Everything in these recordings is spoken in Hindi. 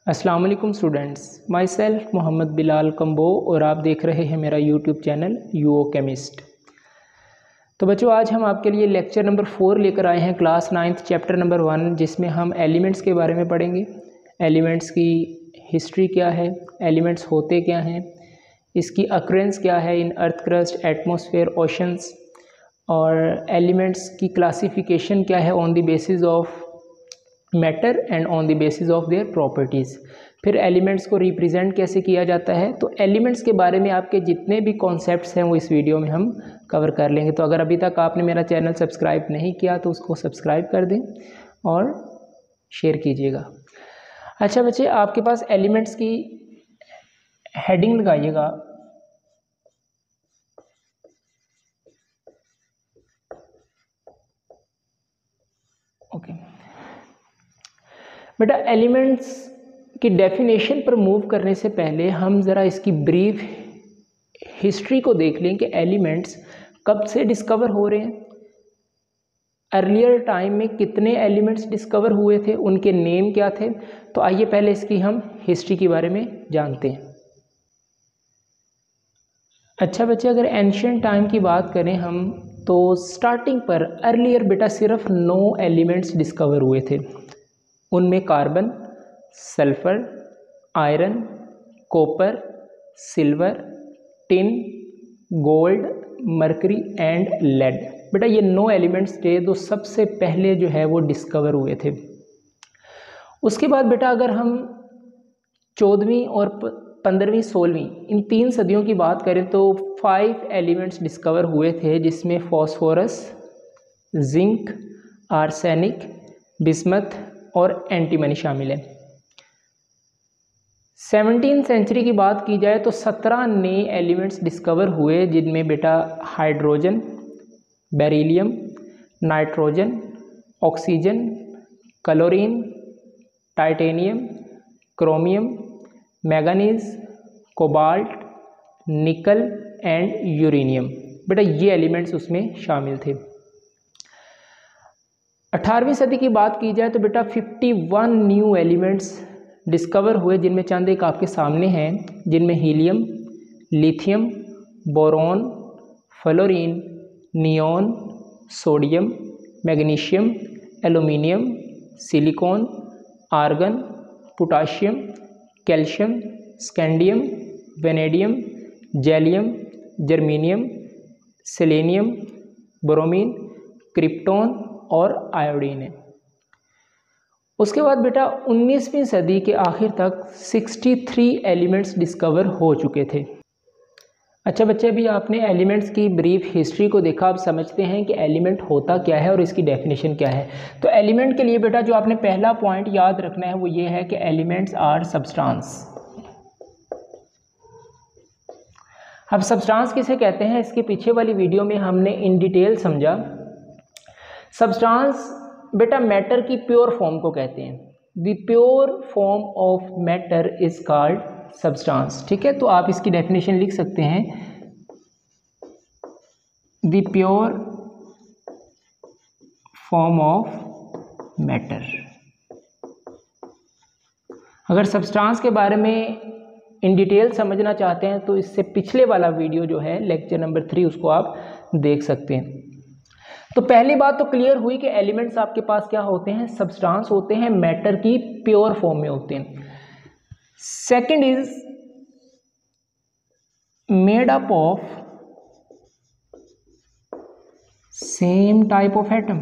अस्सलाम वालेकुम students, myself Mohammad Bilal Kamboh और आप देख रहे हैं मेरा यूट्यूब चैनल यूओ केमिस्ट। तो बच्चों, आज हम आपके लिए लेक्चर नंबर 4 लेकर आए हैं, क्लास 9th चैप्टर नंबर 1, जिसमें हम एलिमेंट्स के बारे में पढ़ेंगे। एलिमेंट्स की हिस्ट्री क्या है, एलिमेंट्स होते क्या हैं, इसकी अक्रेंस क्या है in earth crust, atmosphere, oceans, और एलिमेंट्स की क्लासिफिकेशन क्या है on the basis of matter and on the basis of their properties. फिर एलिमेंट्स को रिप्रेजेंट कैसे किया जाता है। तो एलिमेंट्स के बारे में आपके जितने भी कॉन्सेप्ट्स हैं वो इस वीडियो में हम कवर कर लेंगे। तो अगर अभी तक आपने मेरा चैनल सब्सक्राइब नहीं किया तो उसको सब्सक्राइब कर दें और शेयर कीजिएगा। अच्छा बच्चे, आपके पास एलिमेंट्स की हेडिंग लगाइएगा। ओके बेटा, एलिमेंट्स की डेफिनेशन पर मूव करने से पहले हम ज़रा इसकी ब्रीफ हिस्ट्री को देख लें कि एलिमेंट्स कब से डिस्कवर हो रहे हैं, अर्लियर टाइम में कितने एलिमेंट्स डिस्कवर हुए थे, उनके नेम क्या थे। तो आइए पहले इसकी हम हिस्ट्री के बारे में जानते हैं। अच्छा बच्चे, अगर एंशिएंट टाइम की बात करें हम, तो स्टार्टिंग पर अर्लियर बेटा सिर्फ 9 एलिमेंट्स डिस्कवर हुए थे। उनमें carbon, sulphur, iron, copper, silver, tin, gold, mercury and lead. बेटा ये 9 एलिमेंट्स थे जो सबसे पहले जो है वो डिस्कवर हुए थे। उसके बाद बेटा अगर हम 14वीं और 15वीं 16वीं इन 3 सदियों की बात करें तो 5 एलिमेंट्स डिस्कवर हुए थे, जिसमें फॉस्फोरस, जिंक, आर्सेनिक, बिस्मथ और एंटीमनी शामिल है। 17वीं सेंचुरी की बात की जाए तो 17 नए एलिमेंट्स डिस्कवर हुए, जिनमें बेटा hydrogen, beryllium, nitrogen, oxygen, chlorine, titanium, chromium, manganese, cobalt, nickel and uranium. बेटा ये एलिमेंट्स उसमें शामिल थे। 18वीं सदी की बात की जाए तो बेटा 51 न्यू एलिमेंट्स डिस्कवर हुए, जिनमें चंद एक आपके सामने हैं, जिनमें helium, lithium, boron, fluorine, neon, sodium, magnesium, aluminium, silicon, argon, potassium, calcium, scandium, vanadium, gallium, germanium, selenium, bromine, krypton और आयोडीन है। उसके बाद बेटा 19वीं सदी के आखिर तक 63 एलिमेंट्स डिस्कवर हो चुके थे। अच्छा बच्चे, अभी आपने एलिमेंट्स की ब्रीफ हिस्ट्री को देखा, आप समझते हैं कि एलिमेंट होता क्या है और इसकी डेफिनेशन क्या है। तो एलिमेंट के लिए बेटा जो आपने पहला पॉइंट याद रखना है वो ये है कि एलिमेंट्स आर सब्सटेंस। अब सब्सटेंस किसे कहते हैं, इसके पीछे वाली वीडियो में हमने इन डिटेल समझा। सब्सटेंस बेटा मैटर की प्योर फॉर्म को कहते हैं। The pure form of matter is called substance. ठीक है, तो आप इसकी डेफिनेशन लिख सकते हैं, the pure form of matter. अगर सब्सटेंस के बारे में इन डिटेल समझना चाहते हैं तो इससे पिछले वाला वीडियो जो है लेक्चर नंबर 3 उसको आप देख सकते हैं। तो पहली बात तो क्लियर हुई कि एलिमेंट्स आपके पास क्या होते हैं, सब्सटेंस होते हैं, मैटर की प्योर फॉर्म में होते हैं। Second is made up of same type of atom.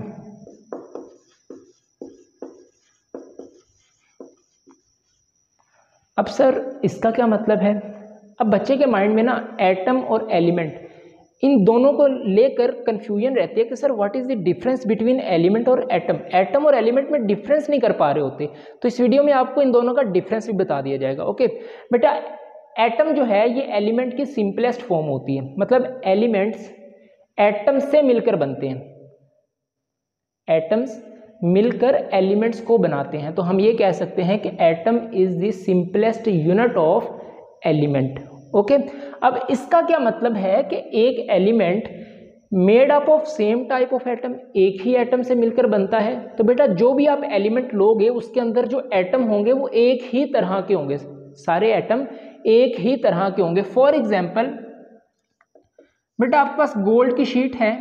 अब सर इसका क्या मतलब है। अब बच्चे के माइंड में ना एटम और एलिमेंट इन दोनों को लेकर कंफ्यूजन रहती है कि sir what is the difference between element और एटम। एटम और एलिमेंट में डिफरेंस नहीं कर पा रहे होते, तो इस वीडियो में आपको इन दोनों का डिफरेंस भी बता दिया जाएगा। ओके बेटा, एटम जो है ये एलिमेंट की सिंपलेस्ट फॉर्म होती है, मतलब एलिमेंट्स एटम से मिलकर बनते हैं, एटम्स मिलकर एलिमेंट्स को बनाते हैं। तो हम ये कह सकते हैं कि atom is the simplest unit of element. Okay, अब इसका क्या मतलब है कि एक element made up of same type of atom, एक ही एटम से मिलकर बनता है। तो बेटा जो भी आप एलिमेंट लोगे उसके अंदर जो एटम होंगे वो एक ही तरह के होंगे, सारे एटम एक ही तरह के होंगे। फॉर एग्जाम्पल बेटा आपके पास गोल्ड की शीट है,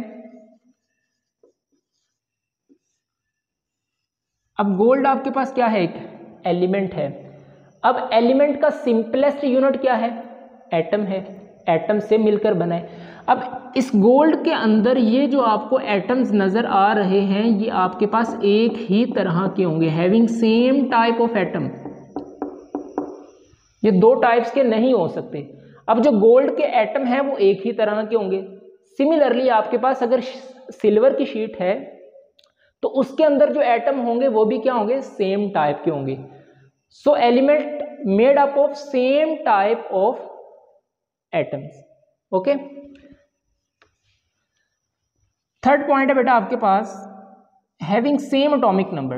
अब गोल्ड आपके पास क्या है, एक एलिमेंट है। अब एलिमेंट का सिंपलेस्ट यूनिट क्या है, एटम है, एटम से मिलकर बना है। अब इस गोल्ड के अंदर ये जो आपको एटम्स नजर आ रहे हैं ये आपके पास एक ही तरह के होंगे, having same type of atom. ये दो टाइप्स के नहीं हो सकते। अब जो गोल्ड के एटम हैं वो एक ही तरह के होंगे। सिमिलरली आपके पास अगर सिल्वर की शीट है तो उसके अंदर जो एटम होंगे वो भी क्या होंगे, सेम टाइप के होंगे। So element made up of same type of atoms. Okay, third point है बेटा आपके पास having same atomic number,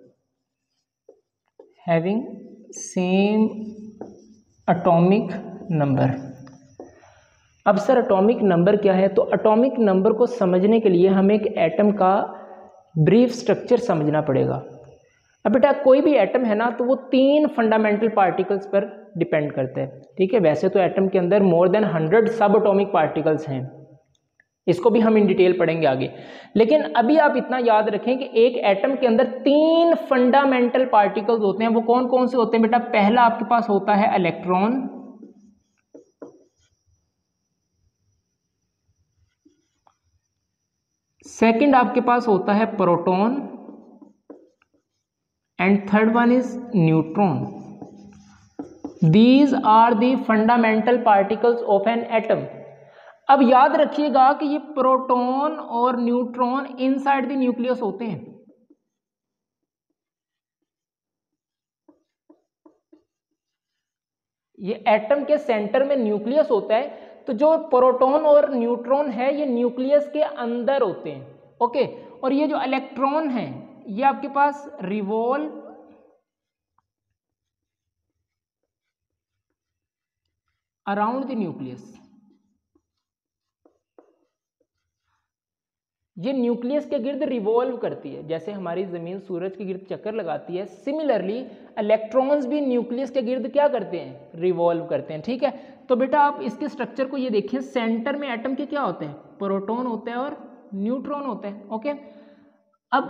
having same atomic number. अब सर एटॉमिक नंबर क्या है, तो एटॉमिक नंबर को समझने के लिए हमें एक एटम का ब्रीफ स्ट्रक्चर समझना पड़ेगा। अब बेटा कोई भी एटम है ना तो वो 3 फंडामेंटल पार्टिकल्स पर डिपेंड करता है, ठीक है। वैसे तो एटम के अंदर मोर देन 100 सब एटॉमिक पार्टिकल्स हैं, इसको भी हम इन डिटेल पढ़ेंगे आगे। लेकिन अभी आप इतना याद रखें कि एक एटम के अंदर 3 फंडामेंटल पार्टिकल्स होते हैं। वो कौन कौन से होते हैं बेटा, पहला आपके पास होता है इलेक्ट्रॉन, सेकंड आपके पास होता है proton and third one is neutron. These are the fundamental particles of an atom. अब याद रखिएगा कि ये प्रोटॉन और न्यूट्रॉन इनसाइड द न्यूक्लियस होते हैं। ये एटम के सेंटर में न्यूक्लियस होता है, तो जो प्रोटॉन और न्यूट्रॉन है ये न्यूक्लियस के अंदर होते हैं। ओके, और ये जो इलेक्ट्रॉन है ये आपके पास रिवॉल्व अराउंड द न्यूक्लियस। ये न्यूक्लियस के गिर्द रिवॉल्व करती है, जैसे हमारी जमीन सूरज के गिर्द चक्कर लगाती है, सिमिलरली इलेक्ट्रॉन्स भी न्यूक्लियस के गिर्द क्या करते हैं, रिवॉल्व करते हैं, ठीक है। तो बेटा आप इसके स्ट्रक्चर को ये देखिए, सेंटर में एटम के क्या होते हैं, प्रोटॉन होता है और न्यूट्रॉन होते हैं। ओके, अब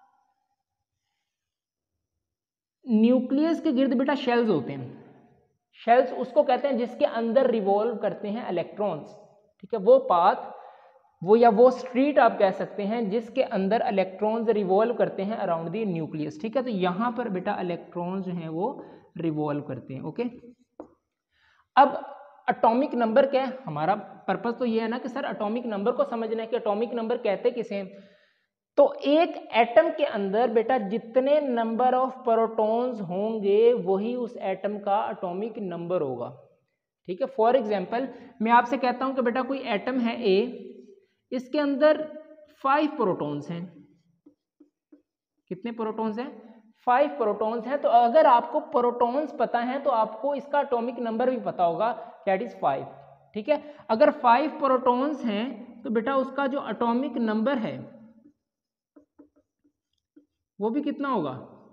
न्यूक्लियस के गिर्द बेटा शेल्स होते हैं। शेल्स उसको कहते हैं जिसके अंदर रिवॉल्व करते हैं इलेक्ट्रॉन्स, ठीक है। वो पाथ वो या वो स्ट्रीट आप कह सकते हैं जिसके अंदर इलेक्ट्रॉन्स रिवॉल्व करते हैं अराउंड द न्यूक्लियस, ठीक है। तो यहां पर बेटा इलेक्ट्रॉन्स जो हैं वो रिवॉल्व करते हैं। ओके, अब एटॉमिक नंबर क्या है, हमारा पर्पस तो ये है ना कि सर एटॉमिक नंबर को समझना है कि एटॉमिक नंबर कहते किसे हैं। तो एक एटम के अंदर बेटा जितने नंबर ऑफ प्रोटॉन्स होंगे वही उस एटम का एटॉमिक नंबर होगा, ठीक है। फॉर एग्जांपल मैं आपसे कहता हूं कि बेटा कोई एटम है ए, इसके अंदर 5 प्रोटॉन्स हैं। कितने प्रोटॉन्स हैं, 5 प्रोटॉन्स हैं। तो अगर आपको प्रोटॉन्स पता है तो आपको इसका एटॉमिक नंबर भी पता होगा, दैट इज 5, ठीक है। अगर 5 प्रोटॉन्स हैं तो बेटा उसका जो एटॉमिक नंबर है वो भी कितना होगा,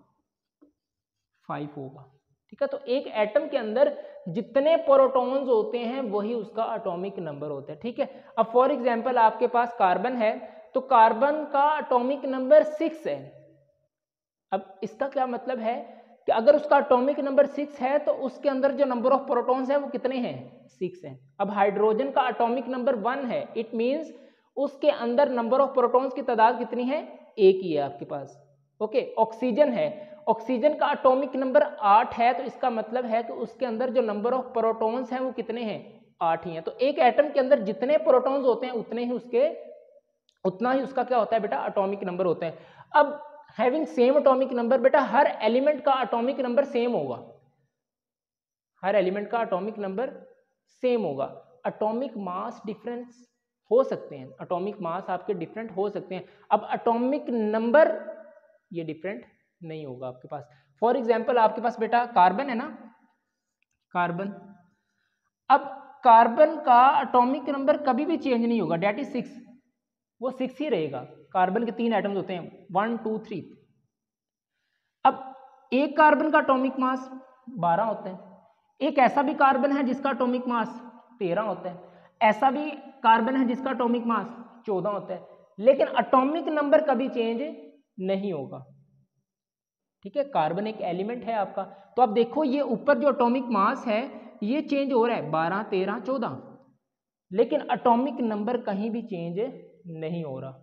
5 होगा, ठीक है। तो एक एटम के अंदर जितने प्रोटॉन्स होते हैं वही उसका एटॉमिक नंबर होता है, ठीक है। अब फॉर एग्जांपल आपके पास कार्बन है तो कार्बन का एटॉमिक नंबर 6 है। अब इसका क्या मतलब है कि अगर उसका एटॉमिक नंबर 6 है तो उसके अंदर जो नंबर ऑफ प्रोटॉन्स है वो कितने हैं, 6 हैं। अब हाइड्रोजन का एटॉमिक नंबर 1 है, इट मींस उसके अंदर नंबर ऑफ प्रोटॉन्स की तादाद कितनी है, एक ही है आपके पास। ओके, ऑक्सीजन है, ऑक्सीजन का एटॉमिक नंबर 8 है, तो इसका मतलब है कि उसके अंदर जो नंबर ऑफ प्रोटॉन्स हैं वो कितने हैं, 8 ही हैं। तो एक एटम के अंदर जितने प्रोटॉन्स होते हैं उतना ही उसका क्या होता है बेटा, एटॉमिक नंबर होता है। अब हैविंग सेम एटॉमिक नंबर, बेटा हर एलिमेंट का एटॉमिक नंबर सेम होगा, हर एलिमेंट का एटॉमिक नंबर सेम होगा। एटॉमिक मास डिफरेंस हो सकते हैं, एटॉमिक मास आपके डिफरेंट हो सकते हैं। अब एटॉमिक नंबर ये डिफरेंट नहीं होगा आपके पास। फॉर एग्जाम्पल आपके पास बेटा कार्बन है ना, कार्बन, अब कार्बन का एटॉमिक नंबर कभी भी चेंज नहीं होगा, डेट इज 6, वो 6 ही रहेगा। कार्बन के 3 एटम्स होते हैं, 1 2 3। अब एक कार्बन का एटॉमिक मास 12 होता है, एक ऐसा भी कार्बन है जिसका एटॉमिक मास 13 होता है, ऐसा भी कार्बन है जिसका एटॉमिक मास 14 होता है, लेकिन एटॉमिक नंबर कभी चेंज नहीं होगा। ठीक है, कार्बन एक एलिमेंट है आपका, तो आप देखो ये ऊपर जो एटॉमिक मास है ये चेंज हो रहा है 12 13 14, लेकिन एटॉमिक नंबर कहीं भी चेंज नहीं हो रहा।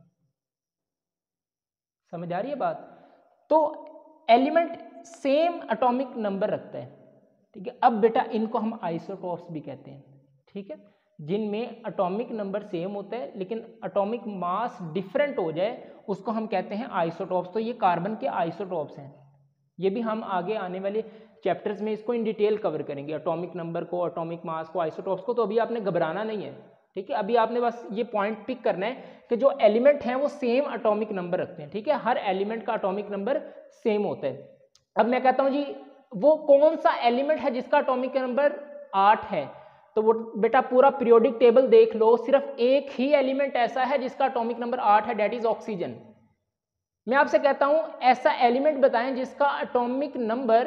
समझ आ रही है बात? तो एलिमेंट सेम एटॉमिक नंबर रखता है। ठीक है, अब बेटा इनको हम आइसोटॉप्स भी कहते हैं। ठीक है, जिनमें एटॉमिक नंबर सेम होता है लेकिन एटॉमिक मास डिफरेंट हो जाए उसको हम कहते हैं आइसोटॉप्स। तो ये कार्बन के आइसोटॉप्स हैं। ये भी हम आगे आने वाले चैप्टर्स में इसको इन डिटेल कवर करेंगे, एटॉमिक नंबर को, एटॉमिक मास को, आइसोटॉप्स को। तो अभी आपने घबराना नहीं है। ठीक है, अभी आपने बस ये पॉइंट पिक करना है कि जो एलिमेंट हैं वो सेम एटॉमिक नंबर रखते हैं। ठीक है, हर एलिमेंट का एटॉमिक नंबर सेम होता है। अब मैं कहता हूं जी वो कौन सा एलिमेंट है जिसका एटॉमिक नंबर 8 है, तो वो बेटा पूरा पीरियोडिक टेबल देख लो, सिर्फ एक ही एलिमेंट ऐसा है जिसका एटॉमिक नंबर 8 है, डेट इज ऑक्सीजन। मैं आपसे कहता हूं ऐसा एलिमेंट बताएं जिसका एटॉमिक नंबर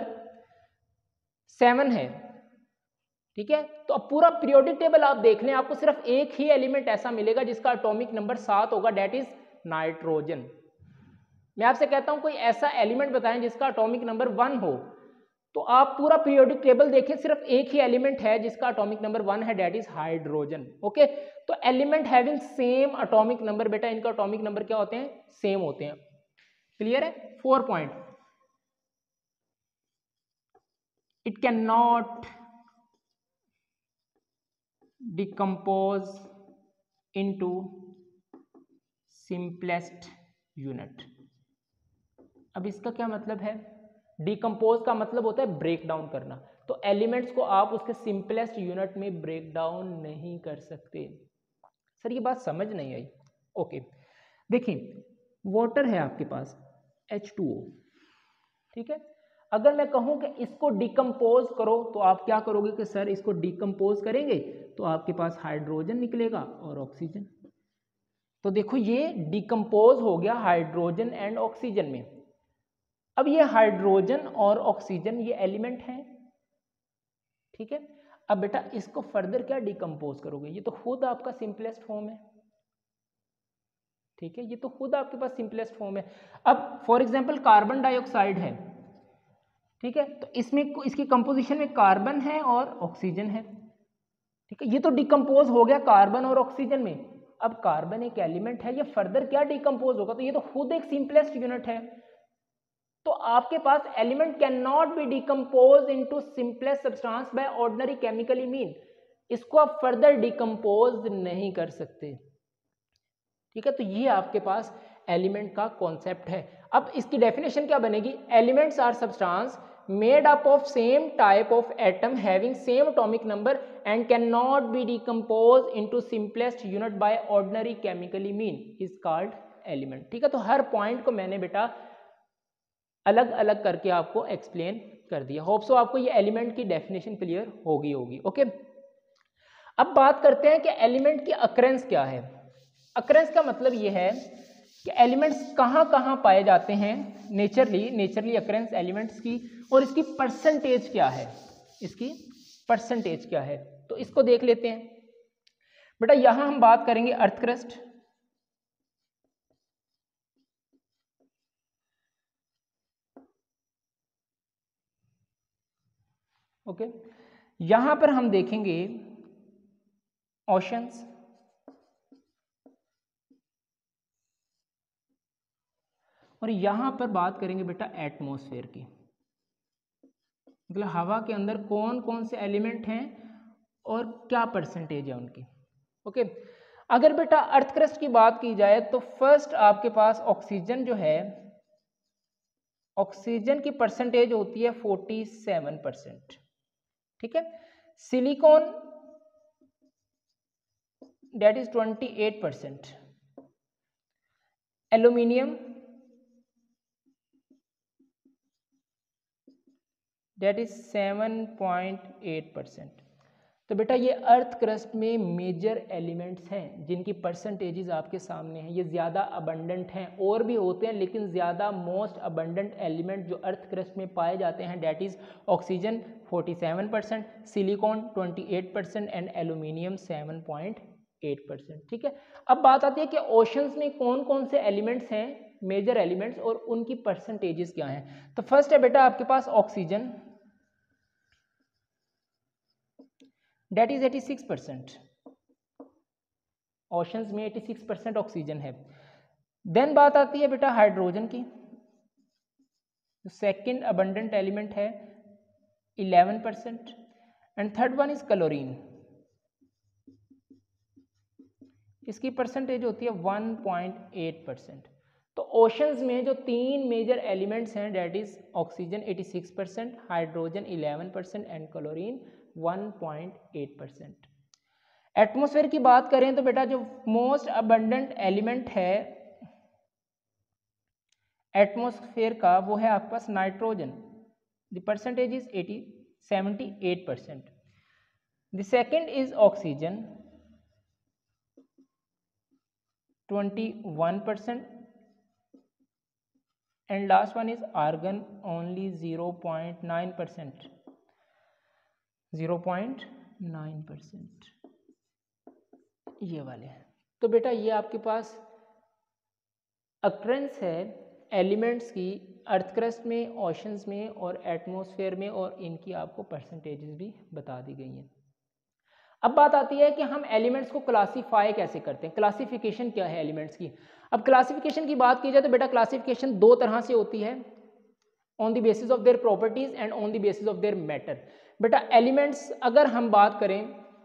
7 है। ठीक है, तो अब पूरा पीरियोडिक टेबल आप देख लें, आपको सिर्फ एक ही एलिमेंट ऐसा मिलेगा जिसका एटॉमिक नंबर 7 होगा, डेट इज नाइट्रोजन। मैं आपसे कहता हूं कोई ऐसा एलिमेंट बताएं जिसका एटॉमिक नंबर 1 हो, तो आप पूरा पीरियोडिक टेबल देखें, सिर्फ एक ही एलिमेंट है जिसका एटॉमिक नंबर 1 है, डेट इज हाइड्रोजन। ओके, तो element having same atomic number, बेटा इनका एटॉमिक नंबर क्या होते हैं? सेम होते हैं। क्लियर है? 4 point. It cannot decompose into simplest unit. अब इसका क्या मतलब है? डिकम्पोज का मतलब होता है ब्रेक डाउन करना। तो एलिमेंट्स को आप उसके सिंपलेस्ट यूनिट में ब्रेक डाउन नहीं कर सकते। सर ये बात समझ नहीं आई। ओके, देखिए वाटर है आपके पास H2O। ठीक है, अगर मैं कहूं कि इसको डिकम्पोज करो तो आप क्या करोगे कि सर इसको डिकम्पोज करेंगे तो आपके पास हाइड्रोजन निकलेगा और ऑक्सीजन। तो देखो ये डिकम्पोज हो गया हाइड्रोजन एंड ऑक्सीजन में। अब ये हाइड्रोजन और ऑक्सीजन ये एलिमेंट हैं। ठीक है, अब बेटा इसको फर्दर क्या डिकम्पोज करोगे? ये तो खुद आपका सिंपलेस्ट फॉर्म है। ठीक है, ये तो खुद आपके पास सिंपलेस्ट फॉर्म है। अब फॉर एग्जांपल कार्बन डाइऑक्साइड है। ठीक है, तो इसमें इसकी कंपोजिशन में कार्बन है और ऑक्सीजन है। ठीक है, ये तो डिकम्पोज हो गया कार्बन और ऑक्सीजन में। अब कार्बन एक एलिमेंट है, ये फर्दर क्या डिकम्पोज होगा? तो ये तो खुद एक सिंपलेस्ट यूनिट है। तो आपके पास element cannot be decompose into simplest substance by ordinary chemically mean. इसको आप फर्दर डिकम्पोज नहीं कर सकते। ठीक है, तो ये आपके पास एलिमेंट का कॉन्सेप्ट है। अब इसकी डेफिनेशन क्या बनेगी? Elements are substance made up of same type of atom having same atomic number and cannot be decompose into simplest unit by ordinary chemically mean is called element. ठीक है, तो हर पॉइंट को मैंने बेटा अलग अलग करके आपको एक्सप्लेन कर दिया। होप सो आपको ये एलिमेंट की डेफिनेशन क्लियर होगी। ओके, अब बात करते हैं कि एलिमेंट की अकरेंस क्या है। अकरेंस का मतलब ये है कि एलिमेंट्स कहाँ कहाँ पाए जाते हैं नेचरली अकरेंस एलिमेंट्स की, और इसकी परसेंटेज क्या है, इसकी परसेंटेज क्या है। तो इसको देख लेते हैं बेटा। यहां हम बात करेंगे अर्थ क्रस्ट। ओके, यहां पर हम देखेंगे ओशंस, और यहां पर बात करेंगे बेटा एटमॉस्फेयर की। मतलब हवा के अंदर कौन कौन से एलिमेंट हैं और क्या परसेंटेज है उनकी। ओके, अगर बेटा अर्थ क्रस्ट की बात की जाए तो फर्स्ट आपके पास ऑक्सीजन जो है, ऑक्सीजन की परसेंटेज होती है 47%। ठीक है, silicon that is 28%, aluminium that is 7.8%, तो बेटा ये अर्थ क्रस्ट में मेजर एलिमेंट्स हैं जिनकी परसेंटेजेस आपके सामने हैं। ये ज़्यादा अबंडेंट हैं, और भी होते हैं लेकिन ज़्यादा मोस्ट अबंडेंट एलिमेंट जो अर्थ क्रस्ट में पाए जाते हैं that is oxygen 47%, silicon 28% and aluminium 7.8%। ठीक है, अब बात आती है कि ओशंस में कौन कौन से एलिमेंट्स हैं मेजर एलिमेंट्स और उनकी परसेंटेजेस क्या हैं। तो फर्स्ट है बेटा आपके पास ऑक्सीजन, डेट इज 86%। ओशंस में 86% ऑक्सीजन है। देन बात आती है बेटा हाइड्रोजन की, सेकंड अबंडेंट एलिमेंट है 11% and third one is chlorine, इसकी परसेंटेज होती है 1.8%। तो ओशंस में जो तीन मेजर एलिमेंट्स हैं that is oxygen 86%, hydrogen 11% and chlorine 1.8%। Atmosphere की बात करें तो बेटा जो मोस्ट अबंडेंट एलिमेंट है एटमॉस्फेयर का वो है आपके पास nitrogen, the percentage is 78%। The second is oxygen 21% and last one is argon only 0.9%, 0.9%, ये वाले हैं। तो बेटा ये आपके पास अक्रेंस है एलिमेंट्स की अर्थ क्रस्ट में, ओशंस में और एटमॉस्फेयर में, और इनकी आपको परसेंटेजेस भी बता दी गई हैं। अब बात आती है कि हम एलिमेंट्स को क्लासीफाई कैसे करते हैं, क्लासिफिकेशन क्या है एलिमेंट्स की। अब क्लासिफिकेशन की बात की जाए तो बेटा क्लासिफिकेशन दो तरह से होती है, on the basis of their properties and on the basis of their matter. बेटा एलिमेंट्स अगर हम बात करें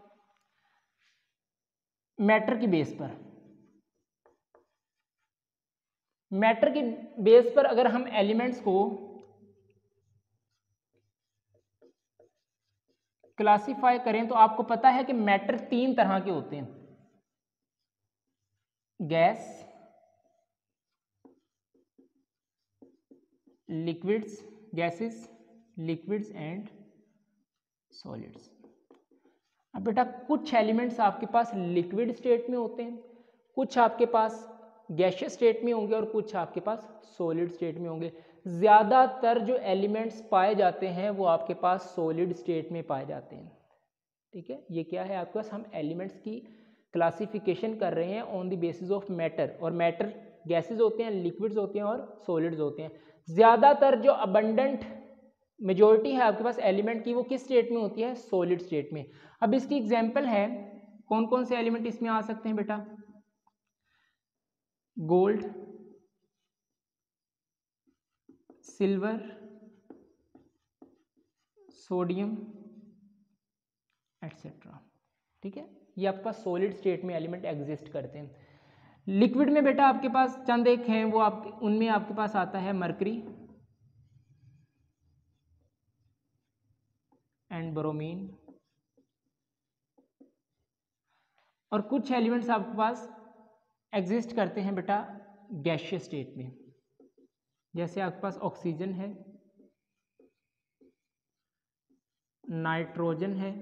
मैटर की बेस पर, मैटर की बेस पर अगर हम एलिमेंट्स को क्लासिफाई करें तो आपको पता है कि मैटर तीन तरह के होते हैं, gas, liquids, gases, liquids and solids. अब बेटा कुछ एलिमेंट्स आपके पास लिक्विड स्टेट में होते हैं, कुछ आपके पास गैसियस स्टेट में होंगे और कुछ आपके पास सॉलिड स्टेट में होंगे। ज़्यादातर जो एलिमेंट्स पाए जाते हैं वो आपके पास सॉलिड स्टेट में पाए जाते हैं। ठीक है, ये क्या है आपके पास, हम एलिमेंट्स की क्लासिफिकेशन कर रहे हैं on the basis of matter, और मैटर गैसेस होते हैं, लिक्विड्स होते हैं और सॉलिड्स होते हैं। ज़्यादातर जो अबंडेंट मेजॉरिटी है आपके पास एलिमेंट की वो किस स्टेट में होती है, सॉलिड स्टेट में। अब इसकी एग्जांपल है, कौन कौन से एलिमेंट इसमें आ सकते हैं बेटा, गोल्ड, सिल्वर, सोडियम एटसेट्रा। ठीक है, ये आपके पास सॉलिड स्टेट में एलिमेंट एग्जिस्ट करते हैं। लिक्विड में बेटा आपके पास चंद एक हैं, वो आप उनमें आपके पास आता है मरकरी एंड ब्रोमीन, और कुछ एलिमेंट्स आपके पास एग्जिस्ट करते हैं बेटा गैसियस स्टेट में, जैसे आपके पास ऑक्सीजन है, नाइट्रोजन है,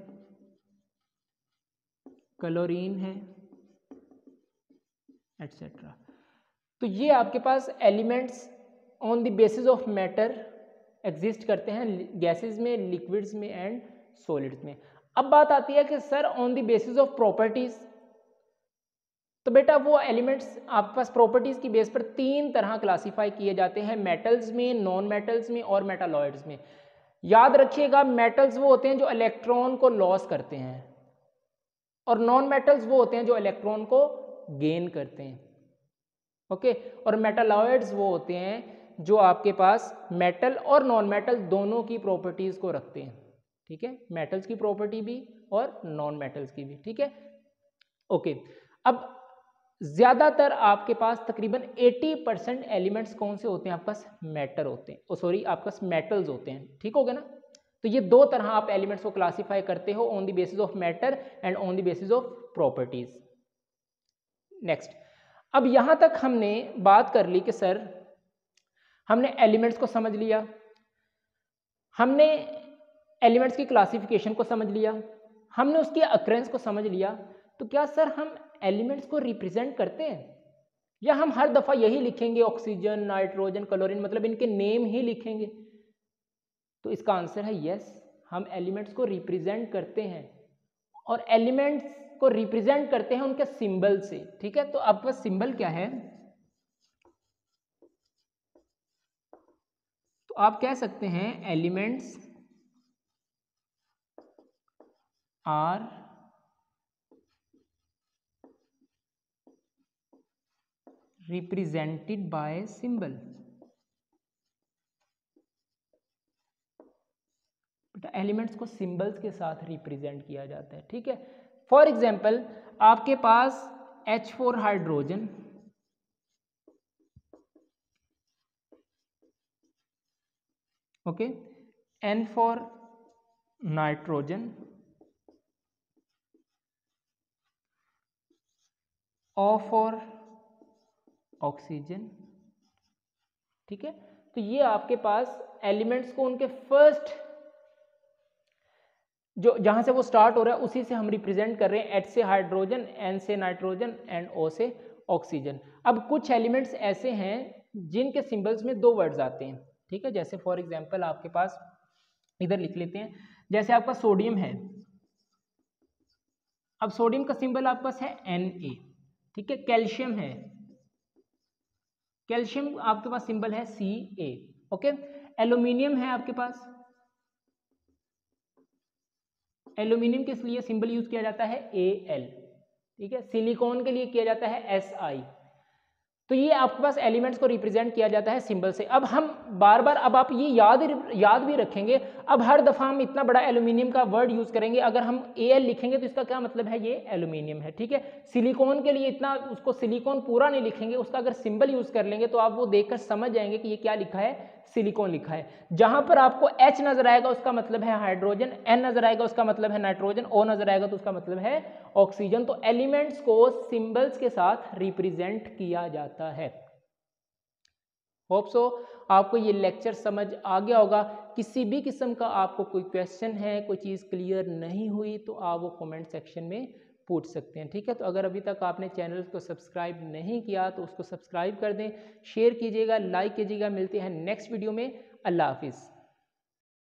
क्लोरीन है एटसेट्रा। तो ये आपके पास elements on the basis of matter exist करते हैं गैसेस में, लिक्विड्स में एंड सॉलिड्स में। अब बात आती है कि sir on the basis of properties, तो बेटा वो एलिमेंट्स आपके पास प्रॉपर्टीज की बेस पर तीन तरह क्लासिफाई किए जाते हैं, मेटल्स में, नॉन मेटल्स में और मेटालॉइड्स में। याद रखिएगा मेटल्स वो होते हैं जो इलेक्ट्रॉन को लॉस करते हैं, और नॉन मेटल्स वो होते हैं जो इलेक्ट्रॉन को गेन करते हैं। ओके, और मेटालॉइड्स वो होते हैं जो आपके पास मेटल और नॉन मेटल दोनों की प्रॉपर्टीज को रखते हैं। ठीक है, मेटल्स की प्रॉपर्टी भी और नॉन मेटल्स की भी। ठीक है, ओके। अब ज्यादातर आपके पास तकरीबन 80% एलिमेंट्स कौन से होते हैं आपके पास, मेटर होते हैं, सॉरी आपके पास मेटल्स होते हैं। ठीक हो गया ना, तो ये दो तरह आप एलिमेंट्स को क्लासिफाई करते हो, on the basis of matter and on the basis of properties. Next, अब यहां तक हमने बात कर ली कि सर हमने एलिमेंट्स को समझ लिया, हमने एलिमेंट्स की क्लासिफिकेशन को समझ लिया, हमने उसकी अक्रेंस को समझ लिया, तो क्या सर हम एलिमेंट्स को रिप्रेजेंट करते हैं, या हम हर दफ़ा यही लिखेंगे ऑक्सीजन, नाइट्रोजन, क्लोरीन, मतलब इनके नेम ही लिखेंगे? तो इसका आंसर है यस, हम एलिमेंट्स को रिप्रेजेंट करते हैं, और एलिमेंट्स को रिप्रेजेंट करते हैं उनके सिंबल से। ठीक है, तो अब सिंबल क्या है, तो आप कह सकते हैं elements are represented by symbol. बेटा एलिमेंट्स को सिंबल्स के साथ रिप्रेजेंट किया जाता है। ठीक है, फॉर एग्जाम्पल आपके पास H4 hydrogen, okay, N for nitrogen, O for oxygen. ठीक है, तो ये आपके पास एलिमेंट्स को उनके फर्स्ट जो जहां से वो स्टार्ट हो रहा है उसी से हम रिप्रेजेंट कर रहे हैं। H से हाइड्रोजन, N से नाइट्रोजन एंड O से ऑक्सीजन। अब कुछ एलिमेंट्स ऐसे हैं जिनके सिंबल्स में दो वर्ड्स आते हैं। ठीक है, जैसे फॉर एग्जांपल आपके पास इधर लिख लेते हैं, जैसे आपका सोडियम है, अब सोडियम का सिंबल आपके पास है Na। ठीक है, कैल्शियम है, कैल्शियम आपके पास सिंबल है Ca। ओके, एल्यूमिनियम है आपके पास, एल्यूमिनियम के लिए सिंबल यूज किया जाता है Al। ठीक है, सिलिकॉन के लिए किया जाता है Si। तो ये आपके पास एलिमेंट्स को रिप्रेजेंट किया जाता है सिंबल से। अब हम बार बार, अब आप ये याद भी रखेंगे, अब हर दफा हम इतना बड़ा एल्यूमिनियम का वर्ड यूज करेंगे, अगर हम Al लिखेंगे तो इसका क्या मतलब है, ये एल्यूमिनियम है। ठीक है, सिलिकॉन के लिए इतना उसको सिलिकॉन पूरा नहीं लिखेंगे, उसका अगर सिंबल यूज कर लेंगे तो आप वो देखकर समझ जाएंगे कि ये क्या लिखा है, सिलिकॉन लिखा है। जहां पर आपको H नजर आएगा उसका मतलब है हाइड्रोजन, N नजर आएगा उसका मतलब है नाइट्रोजन, O नजर आएगा तो उसका मतलब है ऑक्सीजन। तो एलिमेंट्स को सिंबल्स के साथ रिप्रेजेंट किया जाता है। होप सो आपको ये लेक्चर समझ आ गया होगा। किसी भी किस्म का आपको कोई क्वेश्चन है, कोई चीज़ क्लियर नहीं हुई तो आप वो कमेंट सेक्शन में पूछ सकते हैं। ठीक है, तो अगर अभी तक आपने चैनल को सब्सक्राइब नहीं किया तो उसको सब्सक्राइब कर दें, शेयर कीजिएगा, लाइक कीजिएगा। मिलते हैं नेक्स्ट वीडियो में। अल्लाह हाफिज़।